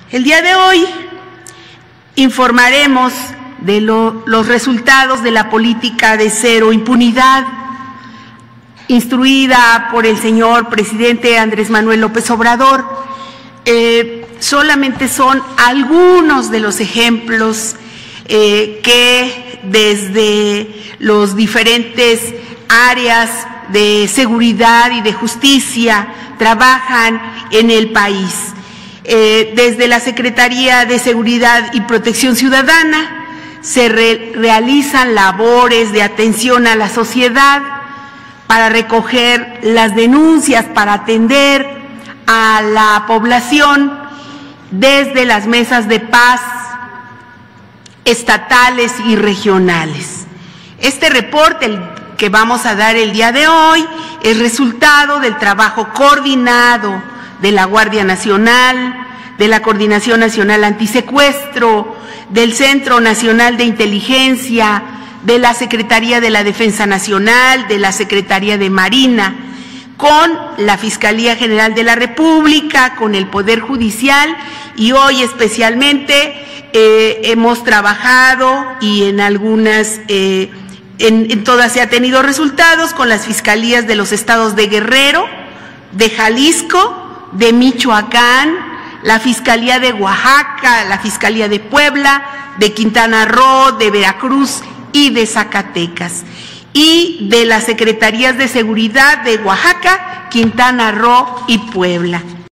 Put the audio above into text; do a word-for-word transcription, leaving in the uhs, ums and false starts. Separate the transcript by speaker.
Speaker 1: El día de hoy informaremos de lo, los resultados de la política de cero impunidad, instruida por el señor presidente Andrés Manuel López Obrador. Eh, solamente son algunos de los ejemplos eh, que desde los diferentes áreas de seguridad y de justicia trabajan en el país. Eh, desde la Secretaría de Seguridad y Protección Ciudadana se re realizan labores de atención a la sociedad para recoger las denuncias, para atender a la población desde las mesas de paz estatales y regionales. Este reporte, el que vamos a dar el día de hoy, es resultado del trabajo coordinado de la Guardia Nacional, de la Coordinación Nacional Antisecuestro, del Centro Nacional de Inteligencia, de la Secretaría de la Defensa Nacional, de la Secretaría de Marina, con la Fiscalía General de la República, con el Poder Judicial, y hoy especialmente eh, hemos trabajado y en algunas, eh, en, en todas se ha tenido resultados con las Fiscalías de los estados de Guerrero, de Jalisco, de Michoacán, la Fiscalía de Oaxaca, la Fiscalía de Puebla, de Quintana Roo, de Veracruz y de Zacatecas, y de las Secretarías de Seguridad de Oaxaca, Quintana Roo y Puebla.